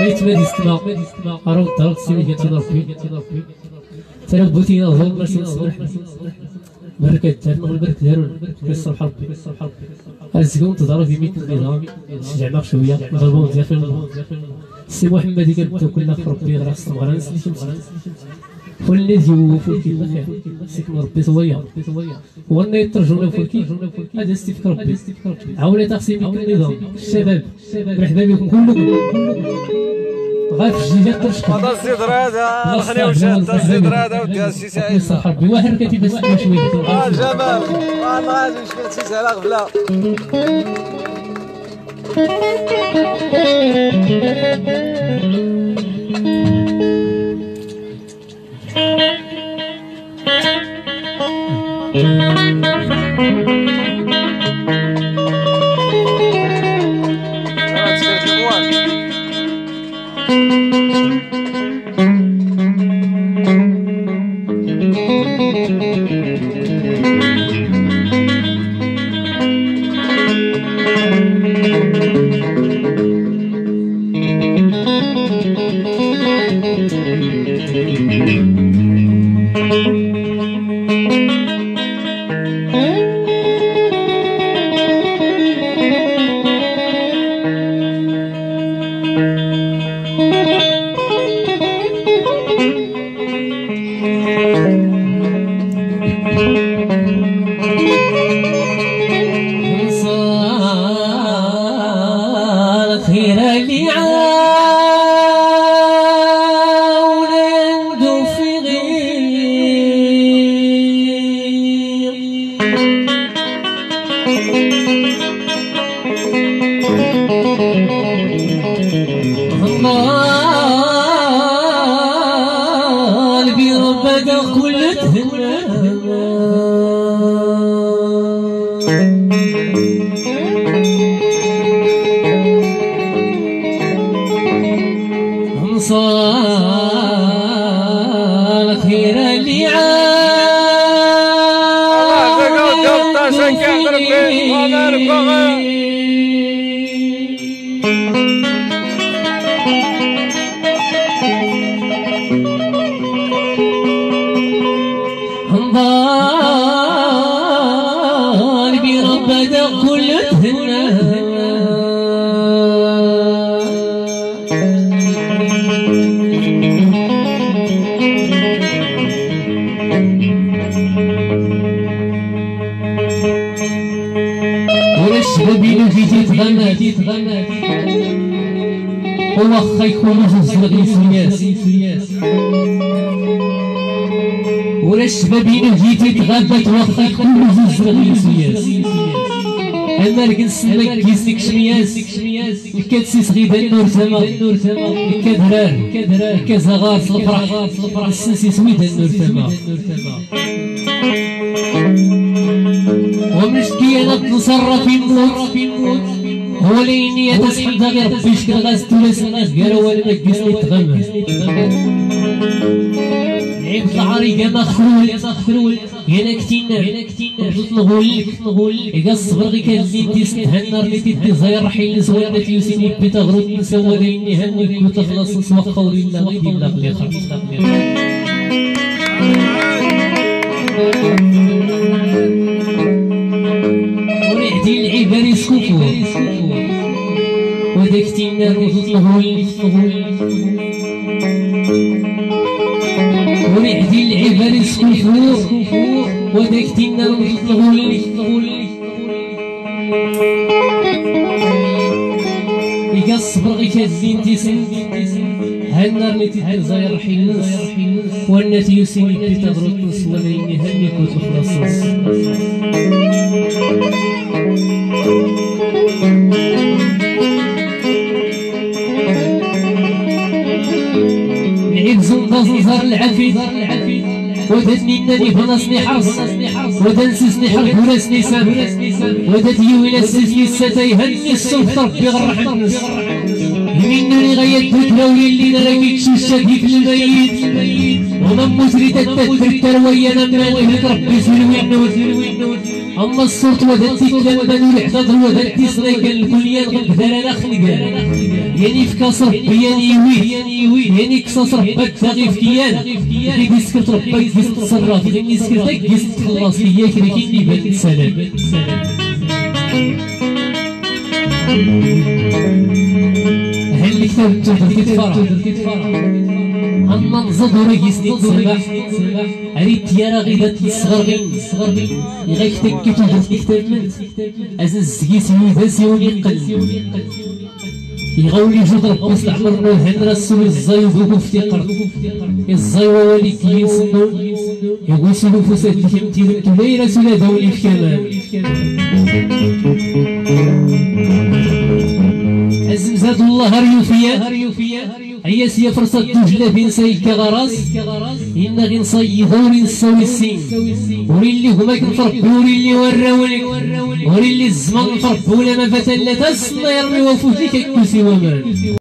حيت ما ديستنا راه ضربت سيدي كتضرب ترى بغيتي نهضر باش نصبر بركة دارنا والبرك داروا كيصلح ربي الزكون تضرب في 100 نظام شجعنا شويه ضربوا مزيان السي محمد كنبداو كلنا في ربي غير خصنا غير نسلي واللي يوفوا كي خير سيكون ربي صويا وانا يترجونا فولكي هذا استفكر ربي عاوني تقسيم النظام الشباب مرحبا بكم كلكم غير في الجيجات ترشقوا هذا الزيدر هذا الخني وشاد الزيدر هذا ودي سي سعيد صح ربي واحد كتب شويه جمال والله غادي نشوف سي سعيد غفله وواخا يكونوا جوج صغيرين سياس ولا الشباب جيتي تغابت واخا يكونوا جوج صغيرين سياس اما لك نسمى كيسك شمياس كاتسيس غيبان النور تما كدرار كزغار الفرح السنسي سويدان النور تما ومشكي انا تنصرف في الموت هو ليني يتسحب غير ربي شكل غاز تولس الناس قالوا ولا ما كيسني تغمس عيب العريقه ما خفرول هنا كتينا نغول لك الصبر غي كازين تيسن هالنار اللي تدي زاير رحيل نسوان تيوسيني بيتا غروب نسوى ليني هني كنت خلاص نسوى قولي لا غير لا غلي خرج وريحتي العباري سكوفو وداك تينا نغول وريحتي العباري سكوفو وداك تينا نغول إيكا الصبر غي كازين تيسن هالنار اللي تدير زاير رحيل نص وانا تيوسيني بيتا ضروط نص ولا يني هني كنت مخلص نعيب زنزار العفيف وداتني النادي بنصني حرص ودنسسني حرب وراسني سام وداتي وينسسني الستاي هني الصوت ربي غرح النس يمينني غيت بكراولي اللي نراكيك شوشة كيف الميت ومن مسريدة تتذكر ويانا مالي ربي سلوين اما الصوت وداتي كلام بنو الحداد وداتي صريقا الكليان غنقدر انا خلقان يعني في كاس ربي يعني كساس ربك تاغي في كيان اللي بيسكت ربك بيستصرف غير سكرتك بيستخلص ليا كيني بان السلام هل الكتاب تفرح أما نزض وراه يسني تصبح عريت يا غيدات الصغر غير كتاب كتاب من أزن الزكيس ويداس يقل يغولي جود ربوس العمر نوهن رسول الزايد وفتقر الزايوة والي كيسنون يغوص نفوسات كمتين تباي رسول دولي في كمال أزم زاد الله هريوفيا هيا سيا فرصة تجلى بين سايك غراس إن غي نصيد وري نساوي السين وري اللي هما كنفرق وري اللي وراولك وري اللي الزمان نفرق ولا ما فتلت الصنير وفوتي كالكوسي ومان